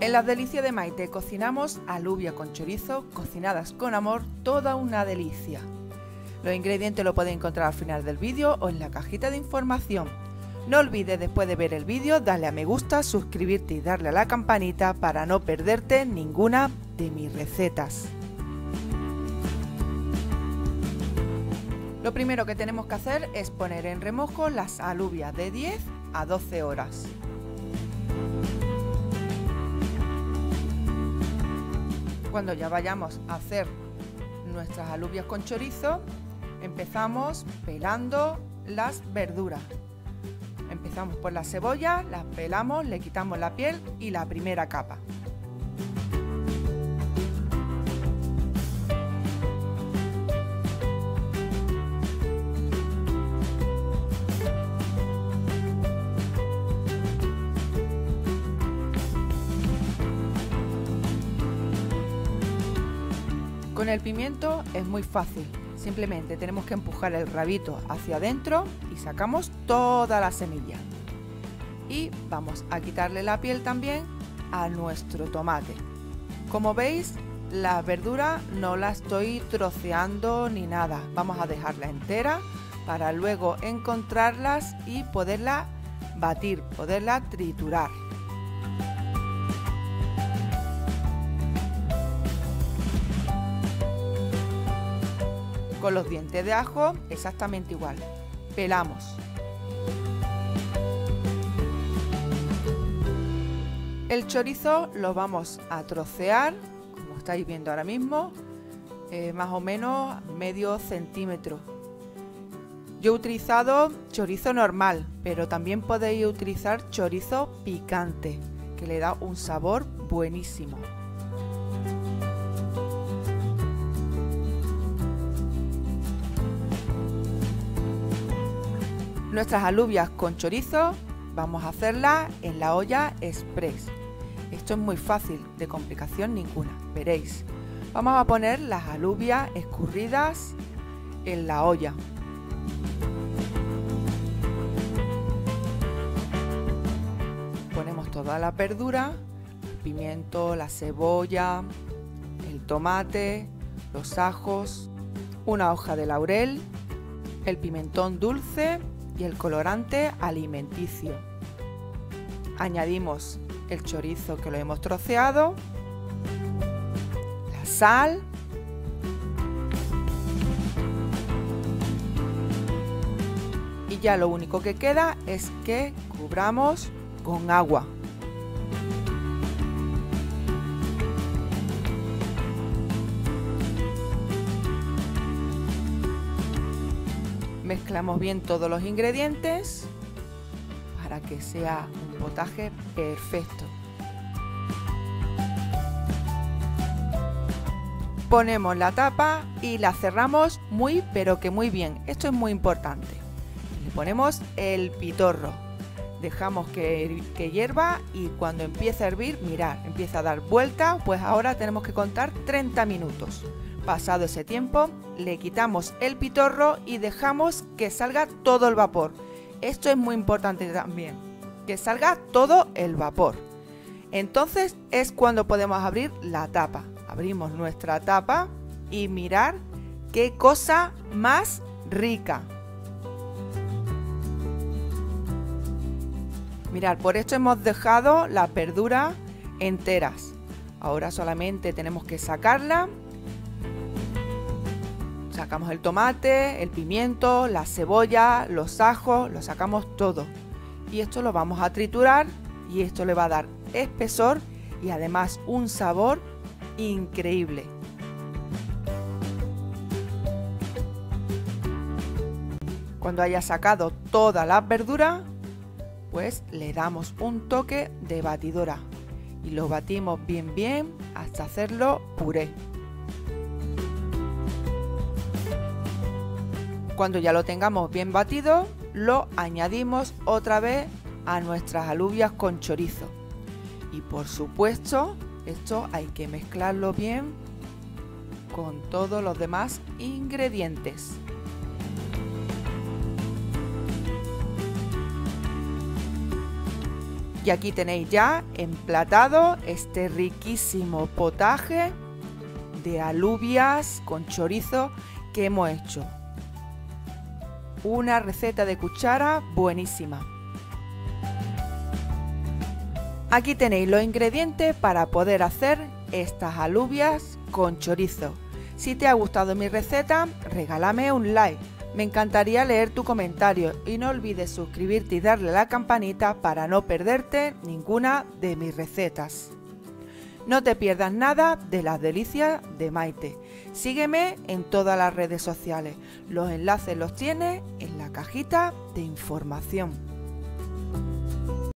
En las delicias de Maite cocinamos alubias con chorizo cocinadas con amor, toda una delicia. Los ingredientes los podéis encontrar al final del vídeo o en la cajita de información. No olvides después de ver el vídeo darle a me gusta, suscribirte y darle a la campanita para no perderte ninguna de mis recetas. Lo primero que tenemos que hacer es poner en remojo las alubias de 10 a 12 horas. Cuando ya vayamos a hacer nuestras alubias con chorizo, empezamos pelando las verduras. Empezamos por la cebolla, las pelamos, le quitamos la piel y la primera capa. Con el pimiento es muy fácil, simplemente tenemos que empujar el rabito hacia adentro y sacamos toda la semilla. Y vamos a quitarle la piel también a nuestro tomate. Como veis, la verdura no la estoy troceando ni nada, vamos a dejarla entera para luego encontrarlas y poderla batir, poderla triturar. Con los dientes de ajo exactamente igual, pelamos. El chorizo lo vamos a trocear, como estáis viendo ahora mismo, más o menos medio centímetro. Yo he utilizado chorizo normal, pero también podéis utilizar chorizo picante, que le da un sabor buenísimo. Nuestras alubias con chorizo vamos a hacerlas en la olla express. Esto es muy fácil, de complicación ninguna, veréis. Vamos a poner las alubias escurridas en la olla. Ponemos toda la verdura, el pimiento, la cebolla, el tomate, los ajos, una hoja de laurel, el pimentón dulce y el colorante alimenticio. Añadimos el chorizo que lo hemos troceado, la sal y ya lo único que queda es que cubramos con agua. Mezclamos bien todos los ingredientes para que sea un potaje perfecto. Ponemos la tapa y la cerramos muy pero que muy bien. Esto es muy importante. Le ponemos el pitorro. Dejamos que hierva y cuando empiece a hervir, mirad, empieza a dar vuelta, pues ahora tenemos que contar 30 minutos. Pasado ese tiempo, le quitamos el pitorro y dejamos que salga todo el vapor. Esto es muy importante también, que salga todo el vapor. Entonces es cuando podemos abrir la tapa. Abrimos nuestra tapa y mirar qué cosa más rica. Mirad, por esto hemos dejado las verduras enteras. Ahora solamente tenemos que sacarla. Sacamos el tomate, el pimiento, la cebolla, los ajos, lo sacamos todo. Y esto lo vamos a triturar y esto le va a dar espesor y además un sabor increíble. Cuando haya sacado todas las verduras, pues le damos un toque de batidora y lo batimos bien hasta hacerlo puré. Cuando ya lo tengamos bien batido, lo añadimos otra vez a nuestras alubias con chorizo. Y por supuesto, esto hay que mezclarlo bien con todos los demás ingredientes. Y aquí tenéis ya emplatado este riquísimo potaje de alubias con chorizo que hemos hecho. Una receta de cuchara buenísima. Aquí tenéis los ingredientes para poder hacer estas alubias con chorizo. Si te ha gustado mi receta, regálame un like. Me encantaría leer tu comentario y no olvides suscribirte y darle a la campanita para no perderte ninguna de mis recetas. No te pierdas nada de las delicias de Maite. Sígueme en todas las redes sociales. Los enlaces los tienes en la cajita de información.